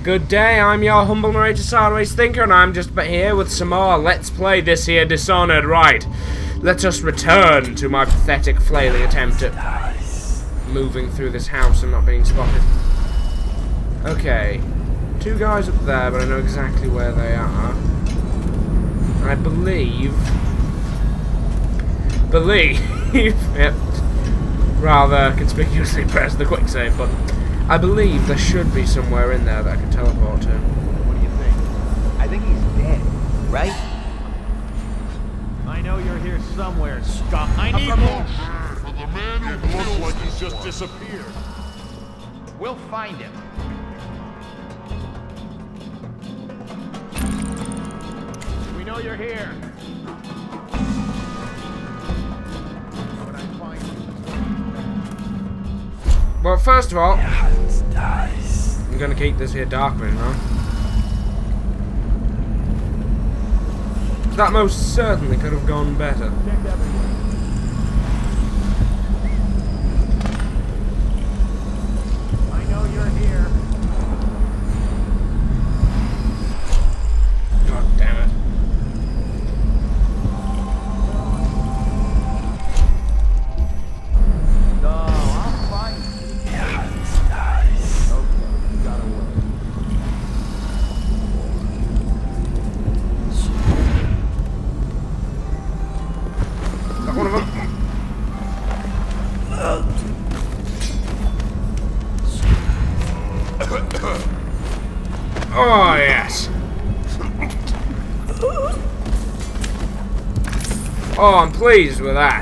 Good day, I'm your humble narrator, Sideways Thinker, and I'm just here with some more Let's Play this here Dishonored. Right, let us return to my pathetic flailing attempt at moving through this house and not being spotted. Okay, two guys up there, but I know exactly where they are. I believe, yep, rather conspicuously pressed the quick save button. I believe there should be somewhere in there that I can teleport to. What do you think? I think he's dead, right? I know you're here somewhere, scum. I need more. For the man who looks like he's just disappeared. We'll find him. We know you're here. How would I find you? Well, first of all, I'm gonna keep this here dark room now. That most certainly could have gone better. I know you're here. God damn it. No, I'll find you. Okay, you got away. Is that one of them? Oh, yes. Oh, I'm pleased with that.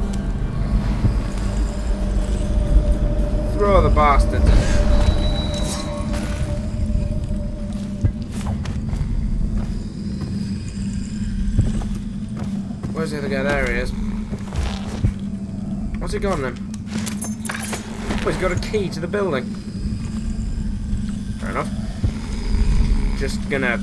Throw the bastards in there. Where's the other guy? There he is. What's he got on him? Oh, he's got a key to the building. Fair enough. Just gonna...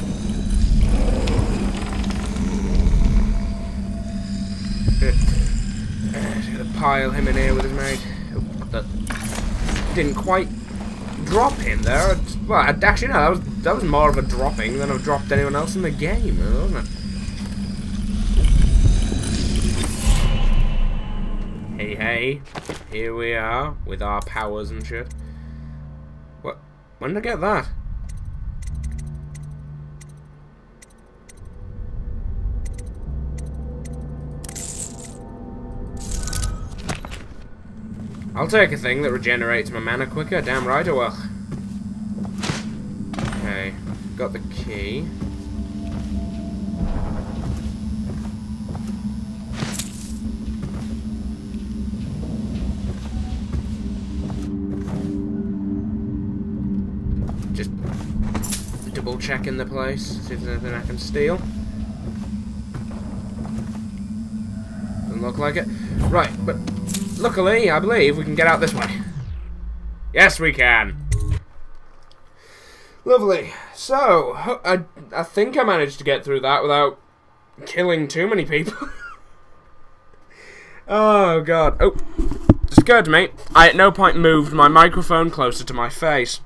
just gonna pile him in here with his mate. Oh, that didn't quite drop him there. Well, actually no, that was more of a dropping than I've dropped anyone else in the game, wasn't it? Hey, here we are with our powers and shit. What? When did I get that? I'll take a thing that regenerates my mana quicker, damn right I will. Okay, got the key. Just double checking the place, see if there's anything I can steal. Doesn't look like it. Right, but luckily, I believe we can get out this way. Yes, we can. Lovely. So, I think I managed to get through that without killing too many people. Oh, God. Oh, just occurred to me, I at no point moved my microphone closer to my face.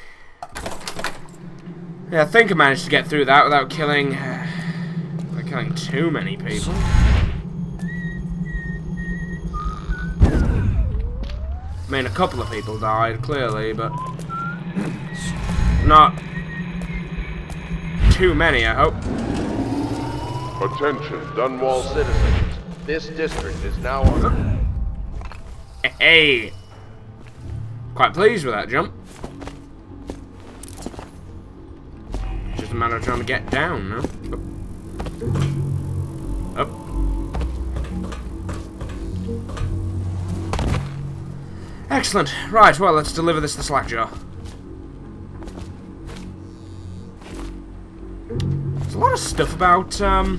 Yeah, I think I managed to get through that without killing too many people. I mean, a couple of people died, clearly, but not too many, I hope. Attention, Dunwall citizens. This district is now under... Hey! Quite pleased with that jump. Just a matter of trying to get down, no? Up. Excellent. Right, well, let's deliver this to Slackjaw. There's a lot of stuff about,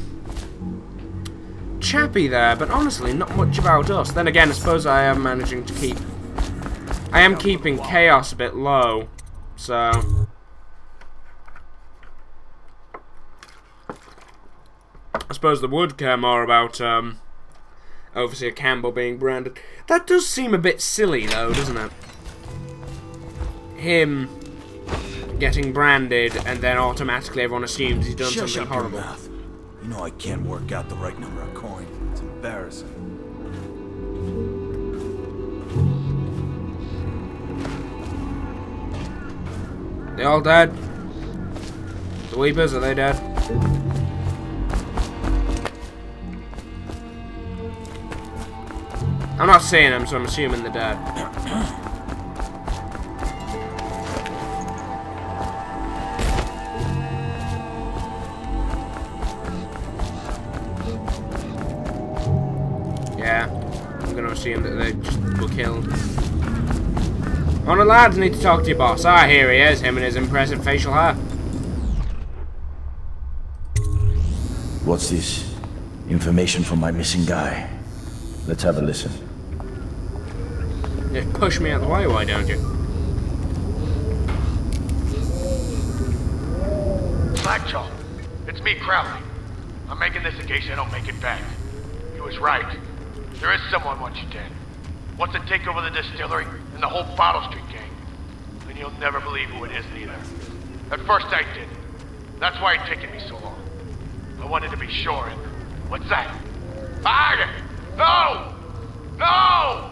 Chappie there, but honestly, not much about us. Then again, I suppose I am managing to keep... I am keeping chaos a bit low, so... I suppose they would care more about, Overseer Campbell being branded. That does seem a bit silly, though, doesn't it? Him getting branded, and then automatically everyone assumes he's done Shush something up your horrible. mouth. You know I can't work out the right number of coin. It's embarrassing. They all dead? The Weepers, are they dead? I'm not seeing them, so I'm assuming they're dead. Yeah, I'm gonna assume that they just were killed. On the lads, need to talk to your boss. Ah, here he is, him and his impressive facial hair. What's this? Information from my missing guy. Let's have a listen. Just push me out the way, why don't you? Slackjaw, it's me, Crowley. I'm making this in case I don't make it back. He was right. There is someone wants you dead. Wants to take over the distillery and the whole Bottle Street gang. And you'll never believe who it is neither. At first I did. That's why it's taken me so long. I wanted to be sure and... What's that? Ah! No! No!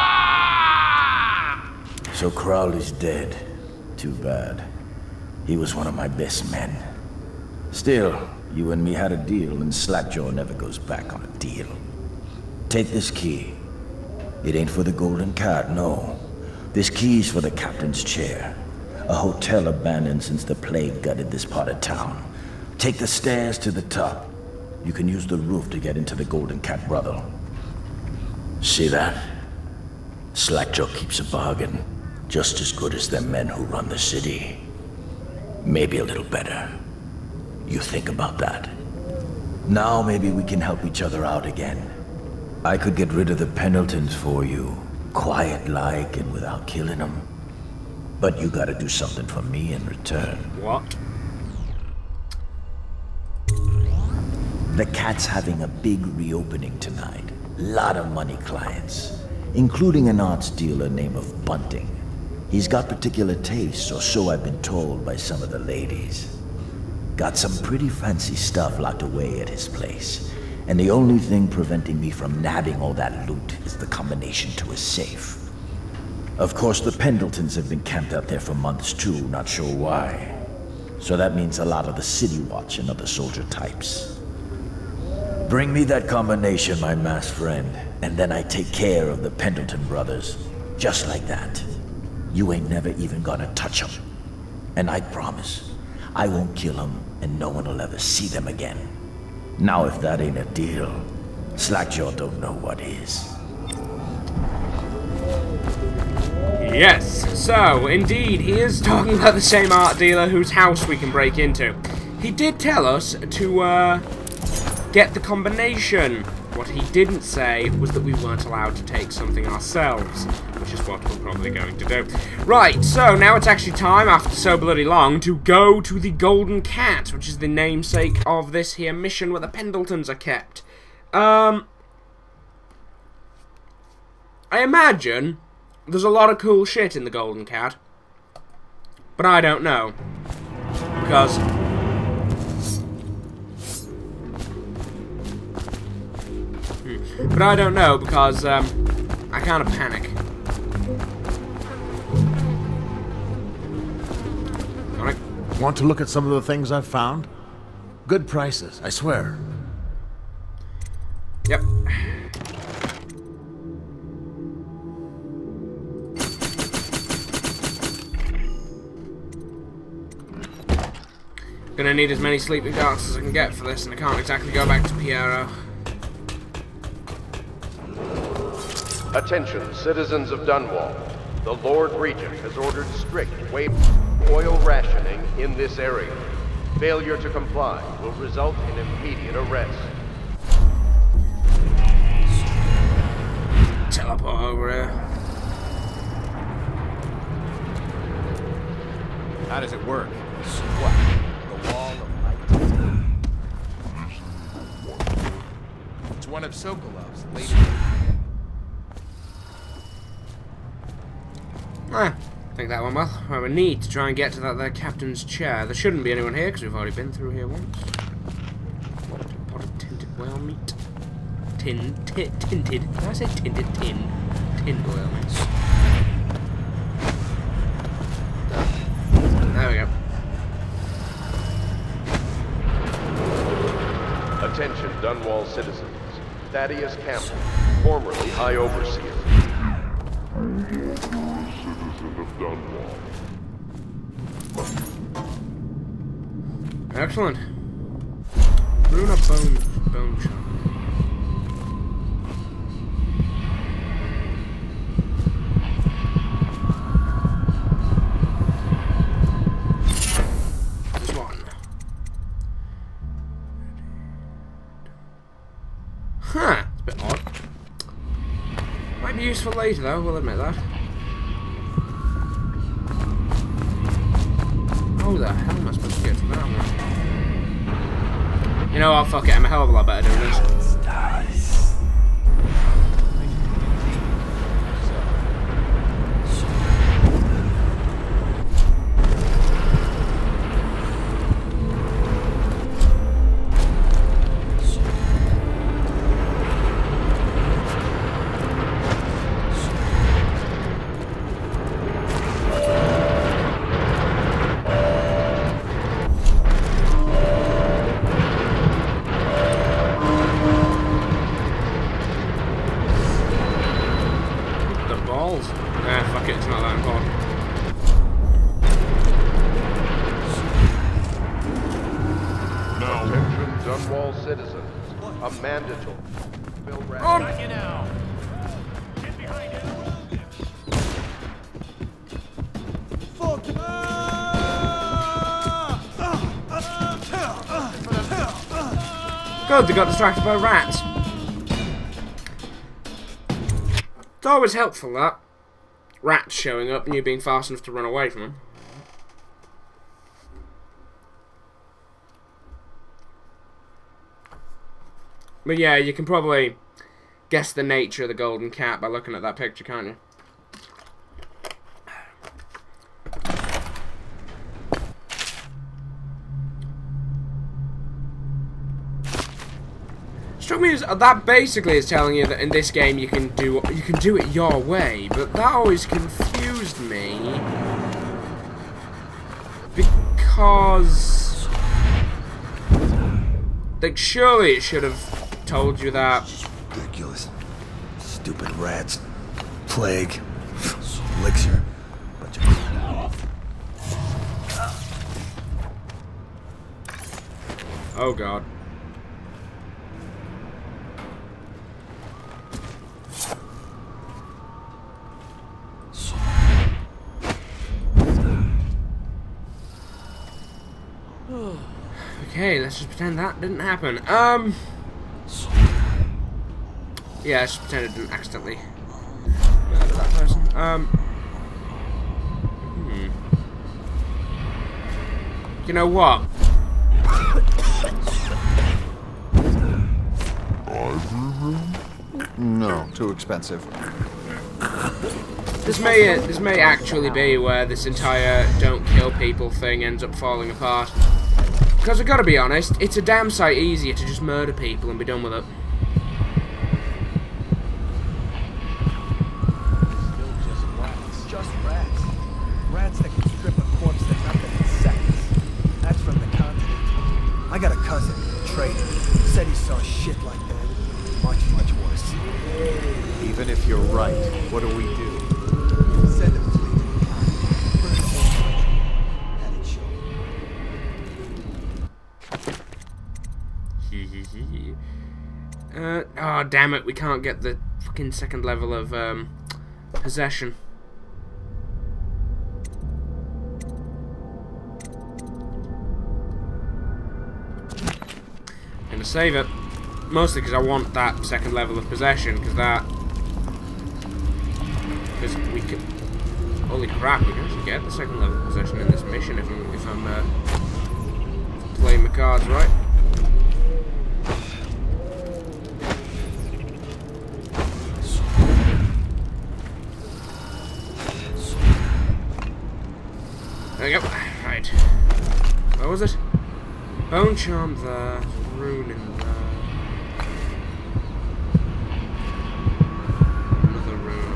Ah! So Crowley's dead. Too bad. He was one of my best men. Still, you and me had a deal, and Slackjaw never goes back on a deal. Take this key. It ain't for the Golden Cat, no. This key's for the captain's chair. A hotel abandoned since the plague gutted this part of town. Take the stairs to the top. You can use the roof to get into the Golden Cat brothel. See that? Slackjaw keeps a bargain. Just as good as the men who run the city. Maybe a little better. You think about that. Now maybe we can help each other out again. I could get rid of the Pendletons for you. Quiet-like and without killing them. But you gotta do something for me in return. What? The Cat's having a big reopening tonight. Lot of money clients, including an arts dealer named of Bunting. He's got particular tastes, or so I've been told by some of the ladies. Got some pretty fancy stuff locked away at his place. And the only thing preventing me from nabbing all that loot is the combination to his safe. Of course, the Pendletons have been camped out there for months too, not sure why. So that means a lot of the City Watch and other soldier types. Bring me that combination, my masked friend, and then I take care of the Pendleton brothers. Just like that. You ain't never even gonna touch them. And I promise, I won't kill them, and no one will ever see them again. Now if that ain't a deal, Slackjaw don't know what is. Yes, so, indeed, he is talking about the same art dealer whose house we can break into. He did tell us to, get the combination. What he didn't say was that we weren't allowed to take something ourselves, which is what we're probably going to do. Right, so now it's actually time, after so bloody long, to go to the Golden Cat, which is the namesake of this here mission where the Pendletons are kept. I imagine there's a lot of cool shit in the Golden Cat, but I don't know, because... But I don't know, because, I kind of panic. Want to look at some of the things I've found? Good prices, I swear. Yep. Gonna need as many sleeping darts as I can get for this, and I can't exactly go back to Piero. Attention, citizens of Dunwall. The Lord Regent has ordered strict oil rationing in this area. Failure to comply will result in immediate arrest. Teleport over here. How does it work? What? The wall of light. It's one of Sokolov's latest. I think that went well. Right, we need to try and get to that there captain's chair. There shouldn't be anyone here because we've already been through here once. Pot of tinted whale meat. Tinted. Did I say tinted? Tinned whale meat. There we go. Attention, Dunwall citizens. Thaddeus Campbell, formerly High Overseer. Citizen of Dunwall. Excellent. Runa bone shot. This one. Huh. It's a bit odd. Might be useful later though, we'll admit that. How the hell am I supposed to get to that one? You know what, fuck it, I'm a hell of a lot better doing this. Fuck it, it's not that important. Now, attention, Dunwall citizens. A mandatory. Back you now. Get behind it. Fuck! Good, they got distracted by rats. It's always helpful, that. Rats showing up and you being fast enough to run away from them. But yeah, you can probably guess the nature of the golden cat by looking at that picture, can't you? Struck me as that basically is telling you that in this game you can do it your way, but that always confused me because like surely it should have told you that. Ridiculous. Stupid rats. Plague. Elixir. Bunch of... Oh god. Okay, let's just pretend that didn't happen. Yeah, let's just pretend it didn't accidentally murder that person. You know what? No, too expensive. This may actually be where this entire don't kill people thing ends up falling apart. Because I gotta be honest, it's a damn sight easier to just murder people and be done with it. Just rats. Rats that can strip a corpse to nothing in seconds. That's from the continent. I got a cousin, Trader. Said he saw shit like that. Much, much worse. Even if you're right, what do we do? Send him to me. Had it show. Oh damn it, we can't get the fucking second level of possession. Gonna save it. Mostly because I want that second level of possession, because we could... Holy crap, we can actually get the second level of possession in this mission if I'm playing the cards right. Where was it? Bone charm there. Rune in there. Another rune.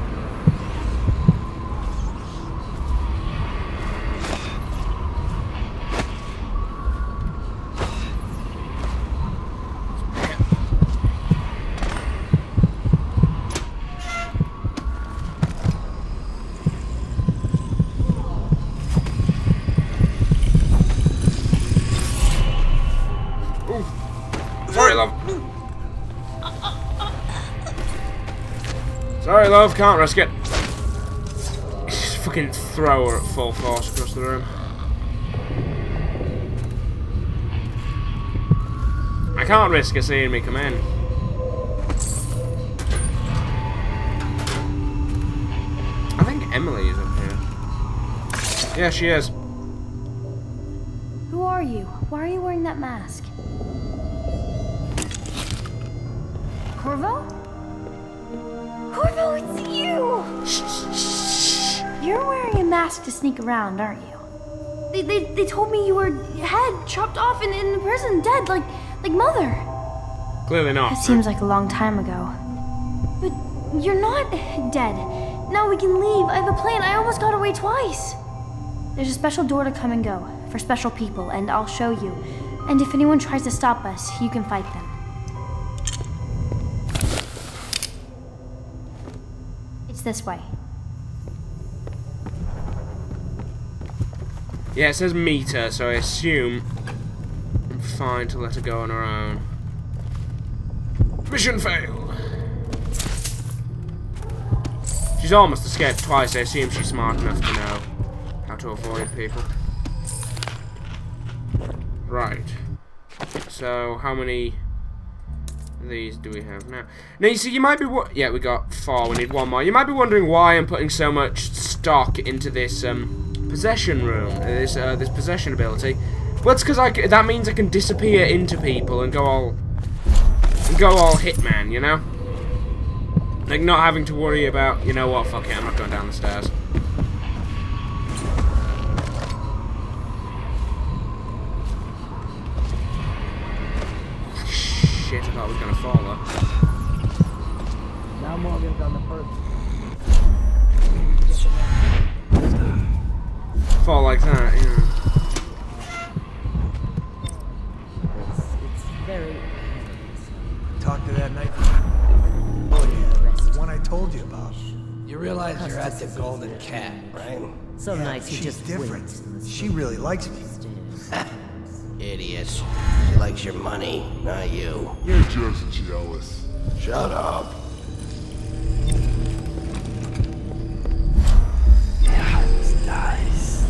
Sorry, love. Sorry, love. Can't risk it. Just fucking throw her at full force across the room. I can't risk her seeing me come in. I think Emily is up here. Yeah, she is. Who are you? Why are you wearing that mask? Corvo? Corvo, it's you! You're wearing a mask to sneak around, aren't you? They told me you were head chopped off in the prison, dead, like Mother. Clearly not. It seems like a long time ago. But you're not dead. Now we can leave. I have a plan. I almost got away twice. There's a special door to come and go for special people, and I'll show you. And if anyone tries to stop us, you can fight them. It's this way. Yeah, it says meet her, so I assume I'm fine to let her go on her own. Mission failed. She's almost escaped twice. I assume she's smart enough to know how to avoid people. Right. So, how many of these do we have now? Now, you see, you might be... Yeah, we got 4. We need 1 more. You might be wondering why I'm putting so much stock into this possession room. This possession ability. Well, it's because that means I can disappear into people and go all hitman, you know? Like, not having to worry about, you know what, fuck it, I'm not going down the stairs. Shit, I thought I was going to fall though. Now Morgan's on the first. Fall like that, yeah. It's very... Talk to that night. Oh yeah, the one I told you about. You realize you're at the Golden Cat, right? Some nights he She's just different. waits in the She really likes me. stairs. Idiot. She likes your money, not you. You're just jealous. Shut up. Nice.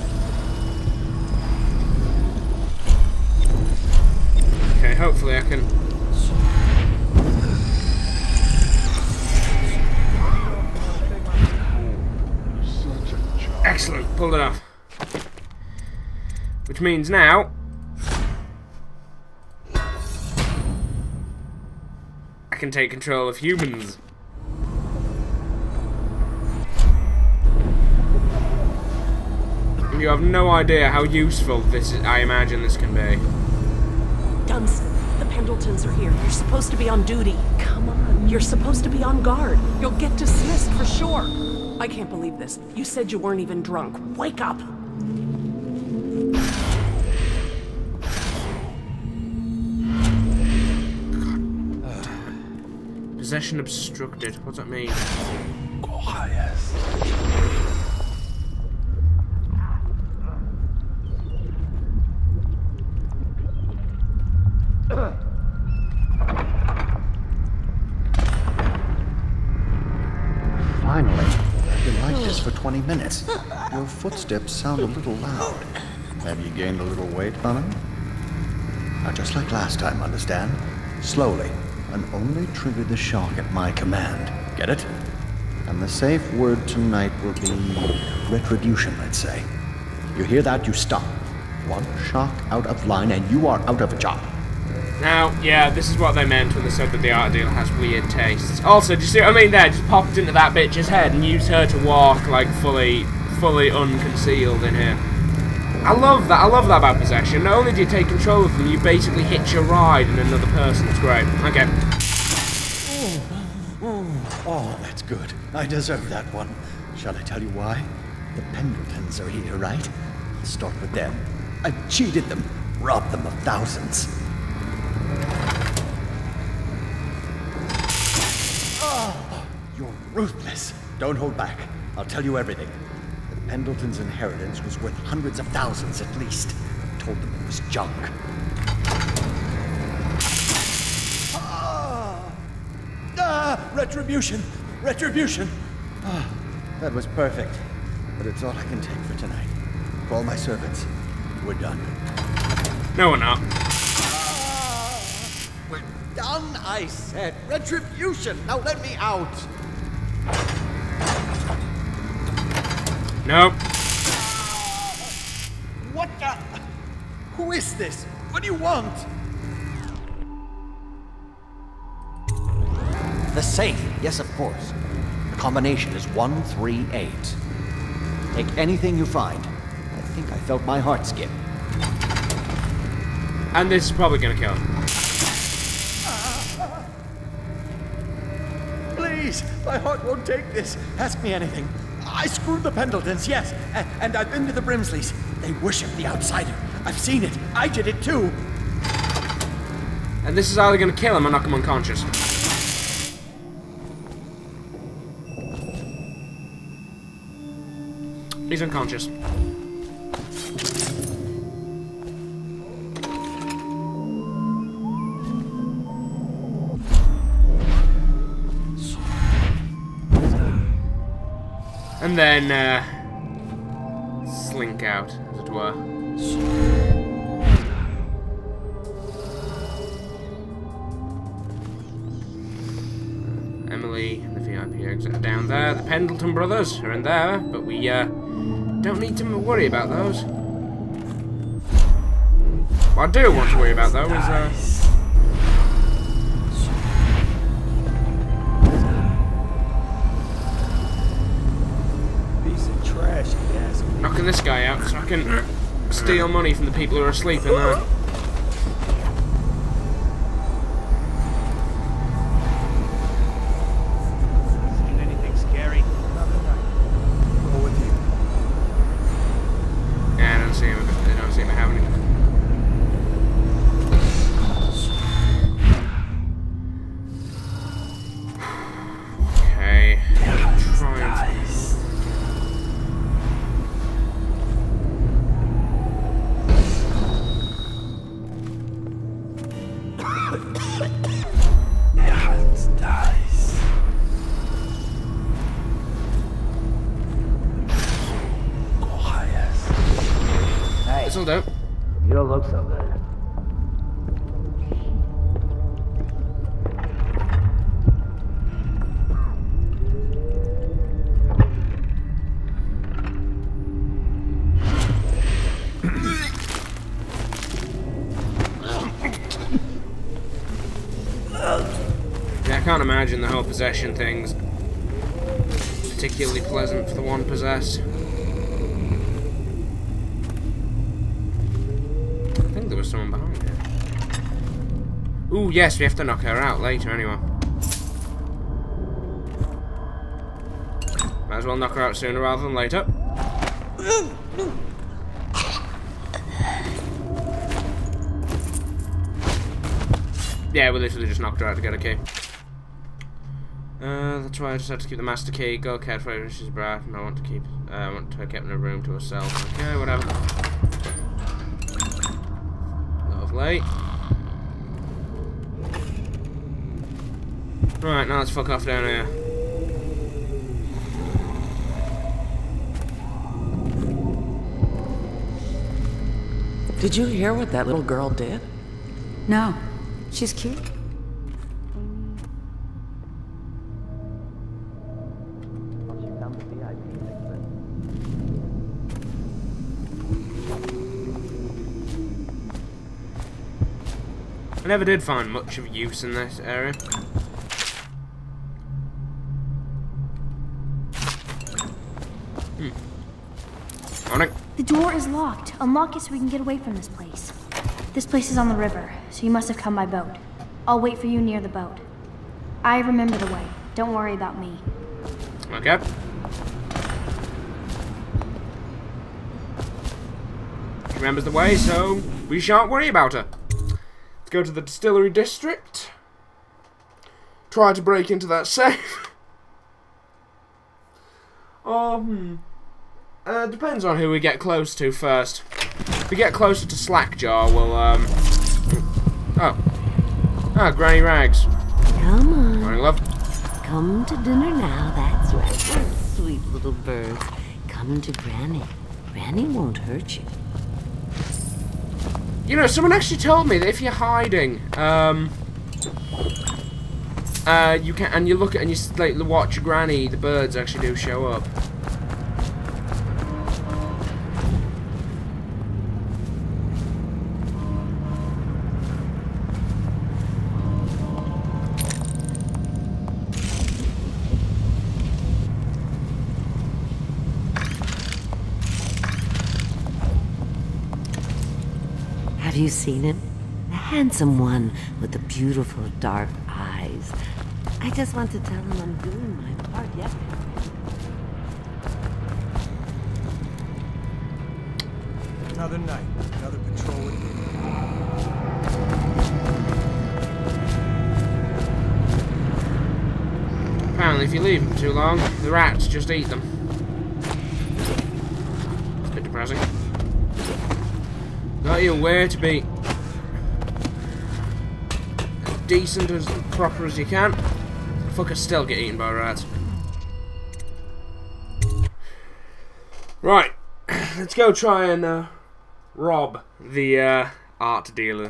Okay, hopefully I can... Excellent, pulled it off. Which means now... I can take control of humans. You have no idea how useful this is, I imagine this can be. Dunstan, the Pendletons are here. You're supposed to be on duty. Come on, you're supposed to be on guard. You'll get dismissed for sure. I can't believe this. You said you weren't even drunk. Wake up! Possession obstructed. What's that mean? Finally. I've been like this for 20 minutes. Your footsteps sound a little loud. Have you gained a little weight, honey? Now, just like last time, understand? Slowly, and only trigger the shock at my command. Get it? And the safe word tonight will be retribution, let's say. You hear that? You stop. One shock out of line, and you are out of a job. Now, yeah, this is what they meant when they said that the art deal has weird tastes. Also, do you see what I mean there? Just popped into that bitch's head and used her to walk, like, fully unconcealed in here. I love that. I love that about possession. Not only do you take control of them, you basically hitch a ride in another person. It's great. Okay. Oh, that's good. I deserve that one. Shall I tell you why? The Pendletons are here, right? Let's start with them. I've cheated them, robbed them of thousands. Oh, you're ruthless. Don't hold back. I'll tell you everything. The Pendletons' inheritance was worth hundreds of thousands at least. I told them it was junk. Retribution! Retribution! Ah, that was perfect. But it's all I can take for tonight. Call my servants. We're done. No, we're not. We're done, I said. Retribution! Now let me out! Nope. What the? Who is this? What do you want? The safe. Yes, of course. The combination is 138. Take anything you find. I think I felt my heart skip. And this is probably gonna kill him. Please, my heart won't take this. Ask me anything. I screwed the Pendletons, yes. And I've been to the Brimsleys. They worship the outsider. I've seen it. I did it too. And this is either gonna kill him or knock him unconscious. He's unconscious. And then, slink out, as it were. Emily and the VIP exit are down there. The Pendleton brothers are in there, but we, don't need to worry about those. What I do want to worry about, though, is, knocking this guy out so I can steal money from the people who are asleep in there. Seen anything scary? Go with you. Yeah, I don't see him. They don't seem to have any. Okay. Try. This'll do. You don't look so good. Yeah, I can't imagine the whole possession thing's particularly pleasant for the one possessed. I think there was someone behind her. Ooh, yes, we have to knock her out later anyway. Might as well knock her out sooner rather than later. Yeah, we literally just knocked her out to get a key. That's why I just had to keep the master key. Go carefully when she's brat. And I want to keep. I want her kept in a room to herself. Okay, whatever. Lovely. Right, now let's fuck off down here. Did you hear what that little girl did? No. She's cute. I never did find much of use in this area. Morning. The door is locked. Unlock it so we can get away from this place. This place is on the river, so you must have come by boat. I'll wait for you near the boat. I remember the way. Don't worry about me. Okay. She remembers the way, so we shan't worry about her. Let's go to the distillery district. Try to break into that safe. Depends on who we get close to first. If we get closer to Slackjaw, we'll, Oh, Granny Rags. Come on. Morning, love. Come to dinner now, that's right. Sweet little birds. Come to Granny. Granny won't hurt you. You know, someone actually told me that if you're hiding, you can, and you look at, and you like watch Granny, the birds actually do show up. Have you seen him? The handsome one with the beautiful dark eyes. I just want to tell him I'm doing my part, yeah. Another night, another patrol with me. Apparently, if you leave them for too long, the rats just eat them. It's a bit depressing. Got you where to be as decent, as proper as you can. Fuckers still get eaten by rats. Right, let's go try and rob the art dealer.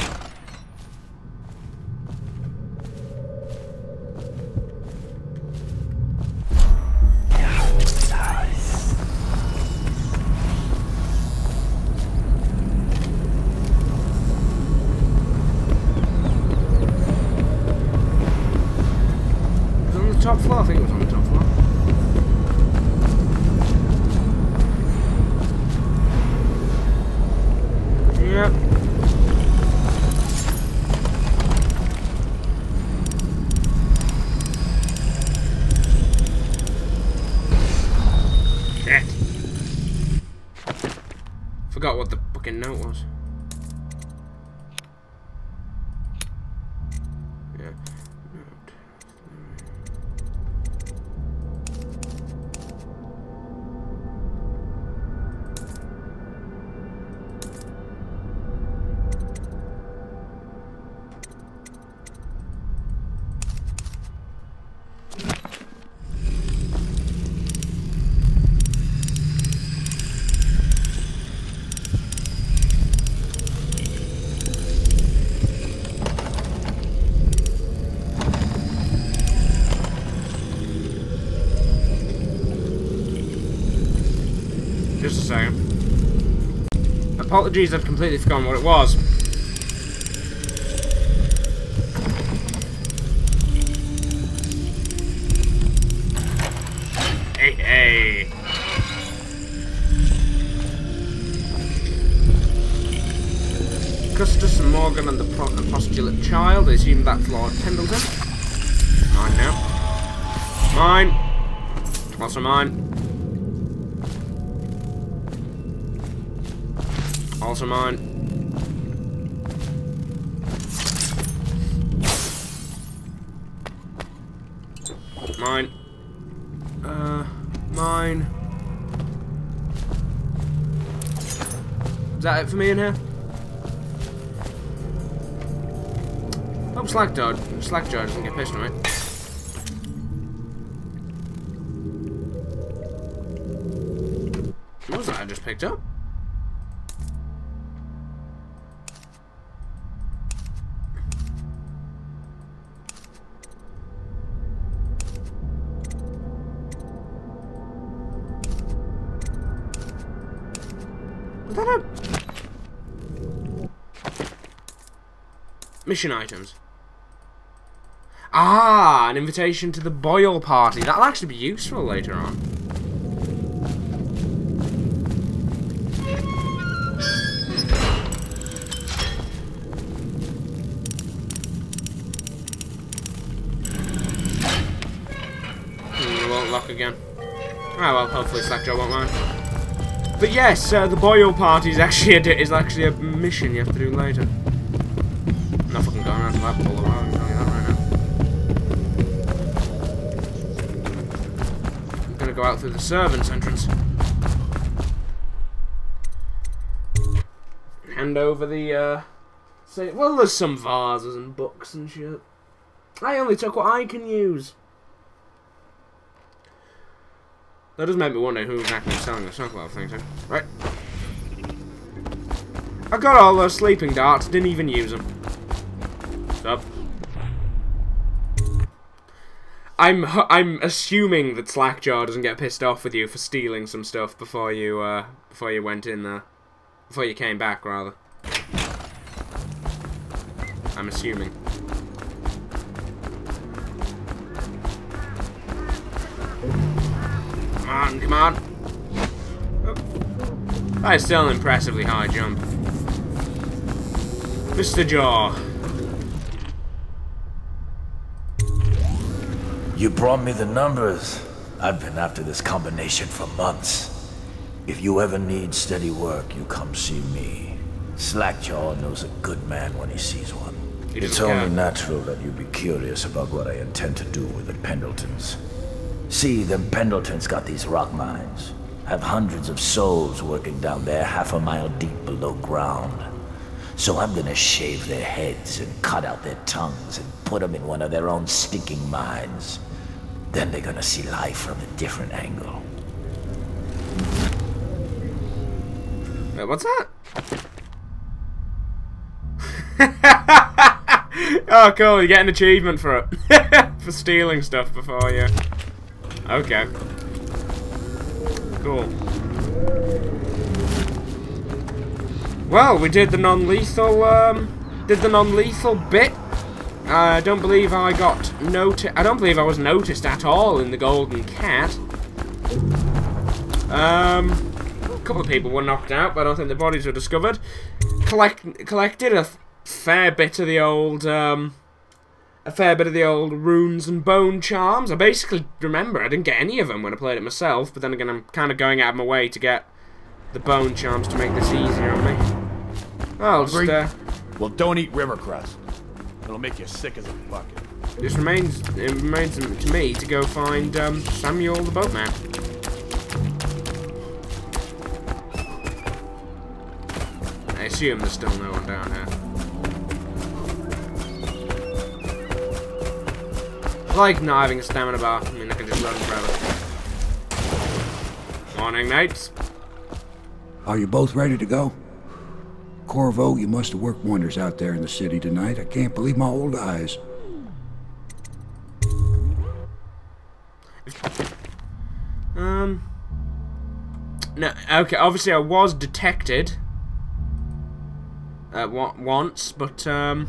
Top floor? I think it was on the top floor. Yep. Shit. Forgot what the fucking note was. Yeah. Just a second. Apologies, I've completely forgotten what it was. Hey, hey. Custis and Morgan and the postulate child. I assume that's Lord Pendleton. Mine now. Mine. Also mine. Also mine. Mine. Mine. Is that it for me in here? Hope Slackjaw doesn't get pissed on it. What was that I just picked up? Was that a... Mission items. Ah, an invitation to the Boyle party. That'll actually be useful later on. again. Oh well, hopefully Slackjaw won't mind. But yes, the Boyle party is actually a mission you have to do later. I'm not fucking going on to that for a while, I can tell you that right now. I'm gonna go out through the servants' entrance. Hand over the, well, there's some vases and books and shit. I only took what I can use. That does make me wonder who's actually selling the sunflower thing to. Right. I got all those sleeping darts, didn't even use them. Stop. I'm assuming that Slackjaw doesn't get pissed off with you for stealing some stuff before you went in there. Before you came back, rather. I'm assuming. Come on, come on. Oh. That is still an impressively high jump. Mr. Jaw. You brought me the numbers. I've been after this combination for months. If you ever need steady work, you come see me. Slackjaw knows a good man when he sees one. It's only natural that you be curious about what I intend to do with the Pendletons. See, them Pendletons got these rock mines. Have hundreds of souls working down there 1/2 mile deep below ground. So I'm gonna shave their heads and cut out their tongues and put them in one of their own stinking mines. Then they're gonna see life from a different angle. Wait, what's that? Oh, cool, you get an achievement for it. For stealing stuff before you... Okay. Cool. Well, we did the non-lethal, bit. I don't believe I got I don't believe I was noticed at all in the Golden Cat. A couple of people were knocked out, but I don't think the bodies were discovered. Collected a fair bit of the old, runes and bone charms. I basically remember I didn't get any of them when I played it myself, but then again I'm kind of going out of my way to get the bone charms to make this easier on me. Well, just, well, don't eat river crust. It'll make you sick as a bucket. It remains to me to go find Samuel the boatman. I assume there's still no one down here. I like not having a stamina bar. I mean, I can just run forever. Morning, mates. Are you both ready to go? Corvo, you must have worked wonders out there in the city tonight. I can't believe my old eyes. No, okay, obviously I was detected once, but I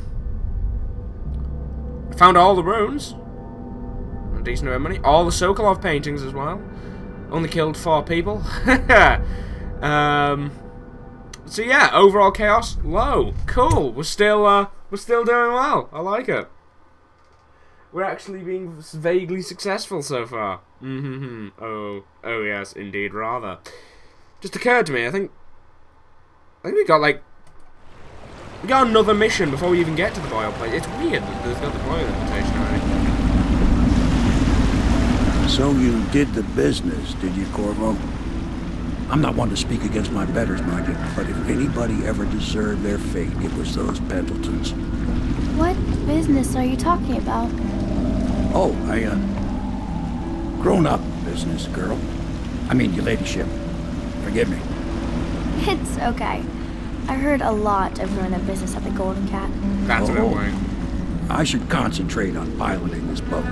found all the runes. A decent amount of money. All the Sokolov paintings as well. Only killed 4 people. So yeah, overall chaos low. Cool. We're still doing well. I like it. We're actually being vaguely successful so far. Oh yes, indeed, rather. Just occurred to me. I think we got another mission before we even get to the Boyle place. It's weird that there's got the Boyle invitation already. So you did the business, did you, Corvo? I'm not one to speak against my betters, mind you, but if anybody ever deserved their fate, it was those Pendletons. What business are you talking about? Oh, grown-up business, girl. I mean, your ladyship. Forgive me. It's okay. I heard a lot of running a business at the Golden Cat. That's what I'm wearing. I should concentrate on piloting this boat.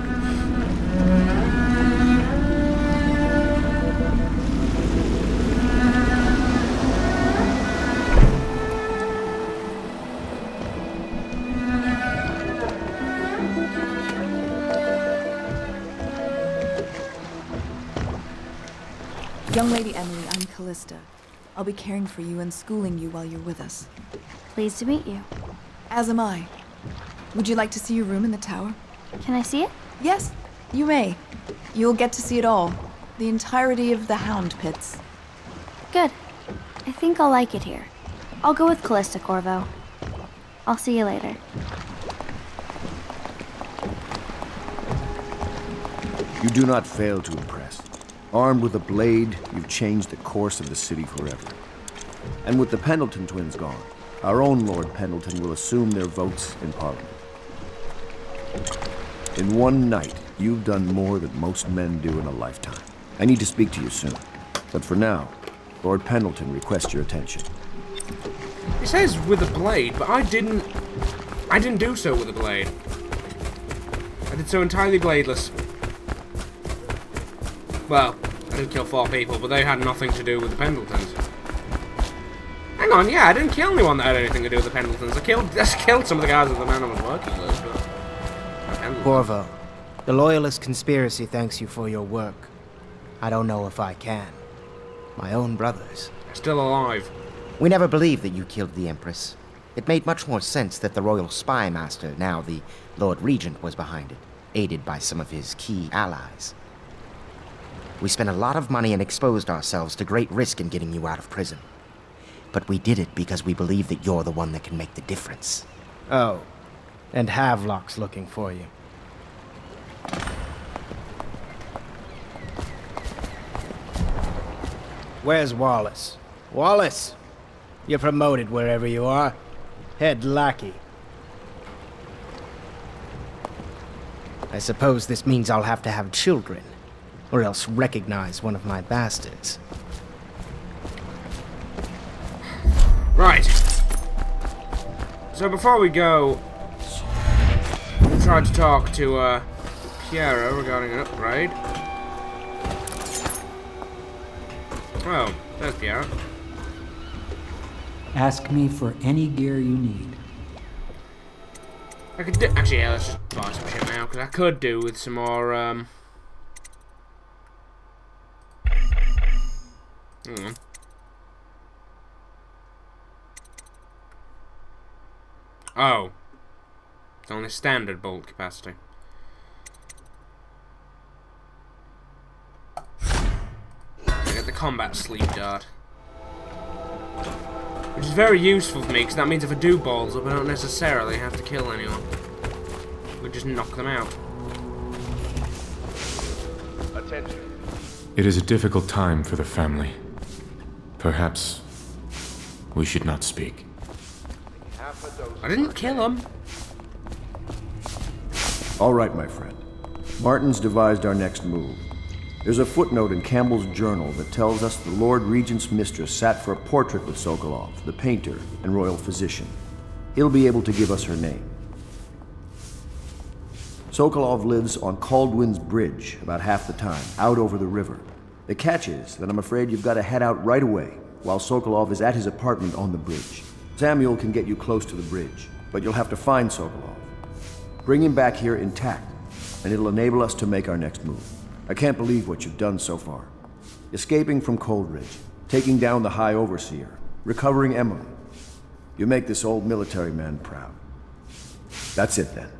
Young Lady Emily, I'm Callista. I'll be caring for you and schooling you while you're with us. Pleased to meet you. As am I. Would you like to see your room in the tower? Can I see it? Yes, you may. You'll get to see it all. The entirety of the Hound Pits. Good. I think I'll like it here. I'll go with Callista, Corvo. I'll see you later. You do not fail to impress. Armed with a blade, you've changed the course of the city forever. And with the Pendleton twins gone, our own Lord Pendleton will assume their votes in Parliament. In one night, you've done more than most men do in a lifetime. I need to speak to you soon. But for now, Lord Pendleton requests your attention. It says with a blade, but I didn't do so with a blade. I did so entirely bladeless. Well, I did kill 4 people, but they had nothing to do with the Pendletons. Hang on, yeah, I didn't kill anyone that had anything to do with the Pendletons. I just killed some of the guys that the man I was working with, but... Corvo, the Loyalist conspiracy thanks you for your work. I don't know if I can. My own brothers. Still alive. We never believed that you killed the Empress. It made much more sense that the Royal Spy Master, now the Lord Regent, was behind it, aided by some of his key allies. We spent a lot of money and exposed ourselves to great risk in getting you out of prison. But we did it because we believe that you're the one that can make the difference. Oh, and Havelock's looking for you. Where's Wallace? Wallace! You're promoted wherever you are. Head lackey. I suppose this means I'll have to have children, or else recognize one of my bastards. Right. So before we go, we'll try to talk to Piero regarding an upgrade. Oh, there's Piero. Ask me for any gear you need. I could do, actually, yeah, let's just buy some shit now, because I could do with some more, hang on. Oh. It's only standard bolt capacity. I get the combat sleep dart. Which is very useful for me, because that means if I do balls up, I don't necessarily have to kill anyone. We just knock them out. Attention. It is a difficult time for the family. Perhaps we should not speak. I didn't kill him. All right, my friend. Martin's devised our next move. There's a footnote in Campbell's journal that tells us the Lord Regent's mistress sat for a portrait with Sokolov, the painter and royal physician. He'll be able to give us her name. Sokolov lives on Caldwin's Bridge about half the time, out over the river. The catch is that I'm afraid you've got to head out right away, while Sokolov is at his apartment on the bridge. Samuel can get you close to the bridge, but you'll have to find Sokolov. Bring him back here intact, and it'll enable us to make our next move. I can't believe what you've done so far. Escaping from Coldridge, taking down the High Overseer, recovering Emily. You make this old military man proud. That's it then.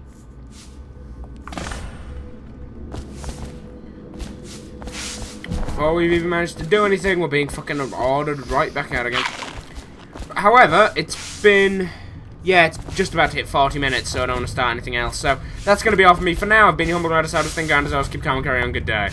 Before we've even managed to do anything, we're being fucking ordered right back out again. However, it's been... yeah, it's just about to hit 40 minutes, so I don't want to start anything else. So, that's going to be all for me for now. I've been your humble Riders, Thinker, and as always, keep calm and carry on. Good day.